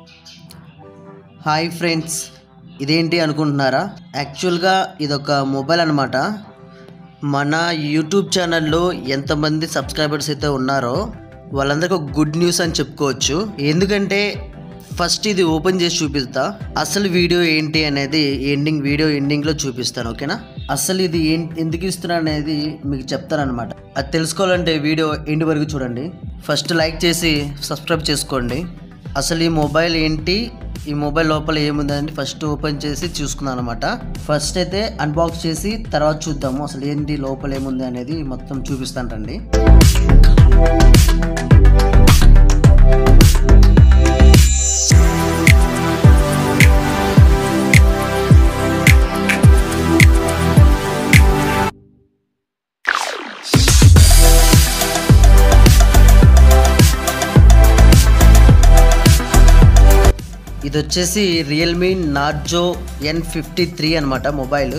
Hi friends, ఇదేంటి అనుకుంటున్నారా? యాక్చువల్గా ఇదొక మొబైల్ అనమాట. మన యూట్యూబ్ ఛానల్లో ఎంతమంది సబ్స్క్రైబర్స్ అయితే ఉన్నారో వాళ్ళందరికీ ఒక గుడ్ న్యూస్ అని చెప్పుకోవచ్చు. ఎందుకంటే ఫస్ట్ ఇది ఓపెన్ చేసి చూపిస్తా, అసలు వీడియో ఏంటి అనేది వీడియో ఎండింగ్లో చూపిస్తాను. ఓకేనా? అసలు ఇది ఎందుకు ఇస్తున్నా అనేది మీకు చెప్తానమాట. అది తెలుసుకోవాలంటే వీడియో ఎండ్ వరకు చూడండి. ఫస్ట్ లైక్ చేసి సబ్స్క్రైబ్ చేసుకోండి. అసలు ఈ మొబైల్ ఏంటి, ఈ మొబైల్ లోపల ఏముందని ఫస్ట్ ఓపెన్ చేసి చూసుకున్నాను అనమాట. ఫస్ట్ అయితే అన్బాక్స్ చేసి తర్వాత చూద్దాము అసలు ఏంటి లోపల ఏముంది అనేది మొత్తం చూపిస్తానండి. ఇది వచ్చేసి రియల్మీ నార్జో N53 అనమాట మొబైల్.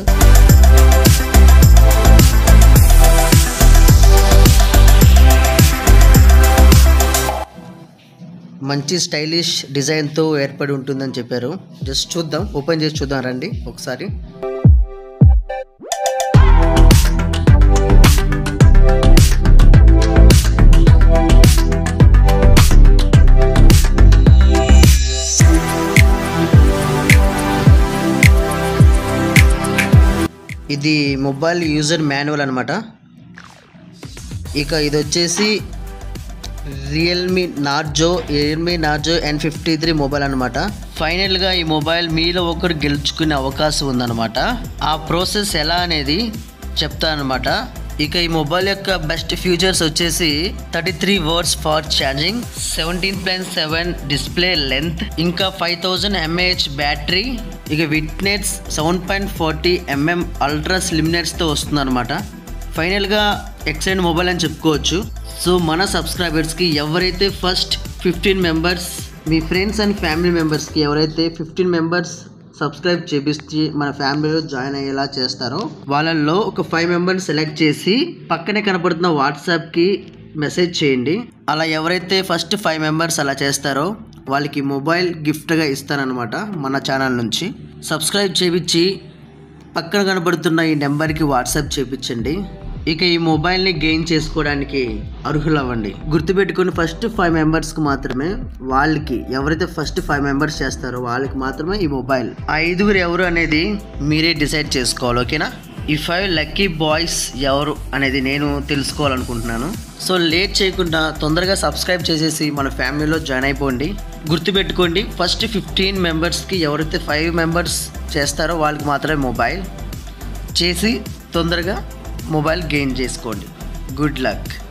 మంచి స్టైలిష్ డిజైన్తో ఏర్పడి ఉంటుందని చెప్పారు. జస్ట్ చూద్దాం, ఓపెన్ చేసి చూద్దాం రండి ఒకసారి. ఇది మొబైల్ యూజర్ మాన్యువల్ అనమాట. ఇక ఇది వచ్చేసి రియల్మీ నార్జో N53 మొబైల్ అనమాట. ఫైనల్గా ఈ మొబైల్ మీలో ఒకరు గెలుచుకునే అవకాశం ఉందన్నమాట. ఆ ప్రాసెస్ ఎలా అనేది చెప్తానమాట. ఇక ఈ మొబైల్ యొక్క బెస్ట్ ఫీచర్స్ వచ్చేసి 33 watts fast charging, 17.7 display length, ఇంకా 5000 mAh బ్యాటరీ, ఇక విట్నెస్ 7.40 mm అల్ట్రా స్లిమ్నెట్స్తో వస్తుంది అనమాట. ఫైనల్గా ఎక్సలెంట్ మొబైల్ అని చెప్పుకోవచ్చు. సో మన సబ్స్క్రైబర్స్కి ఎవరైతే ఫస్ట్ 15 మెంబర్స్, మీ ఫ్రెండ్స్ అండ్ ఫ్యామిలీ మెంబర్స్కి ఎవరైతే 15 మెంబర్స్ సబ్స్క్రైబ్ చేపిస్తే మన ఫ్యామిలీలో జాయిన్ అయ్యేలా చేస్తారో వాళ్ళల్లో ఒక 5 మెంబర్స్ సెలెక్ట్ చేసి పక్కనే కనపడుతున్న వాట్సాప్కి మెసేజ్ చేయండి. అలా ఎవరైతే ఫస్ట్ 5 మెంబర్స్ అలా చేస్తారో వాళ్ళకి మొబైల్ గిఫ్ట్గా ఇస్తానన్నమాట మన ఛానల్ నుంచి. సబ్స్క్రైబ్ చేయించి పక్కన కనపడుతున్న ఈ నెంబర్కి వాట్సాప్ చేయించండి. ఇక ఈ మొబైల్ని గెయిన్ చేసుకోవడానికి అర్హులు అవ్వండి. గుర్తుపెట్టుకుని ఫస్ట్ 5 మెంబర్స్కి మాత్రమే, వాళ్ళకి ఎవరైతే ఫస్ట్ 5 మెంబర్స్ చేస్తారో వాళ్ళకి మాత్రమే ఈ మొబైల్. ఆ 5గురు ఎవరు అనేది మీరే డిసైడ్ చేసుకోవాలి. ఓకేనా? ఈ 5 లక్కీ బాయ్స్ ఎవరు అనేది నేను తెలుసుకోవాలనుకుంటున్నాను. సో లేట్ చేయకుండా తొందరగా సబ్స్క్రైబ్ చేసేసి మన ఫ్యామిలీలో జాయిన్ అయిపోండి. గుర్తుపెట్టుకోండి, ఫస్ట్ 15 మెంబర్స్కి ఎవరైతే 5 మెంబర్స్ చేస్తారో వాళ్ళకి మాత్రమే మొబైల్ చేసి తొందరగా మొబైల్ గెయిన్ చేసుకోండి. Good luck.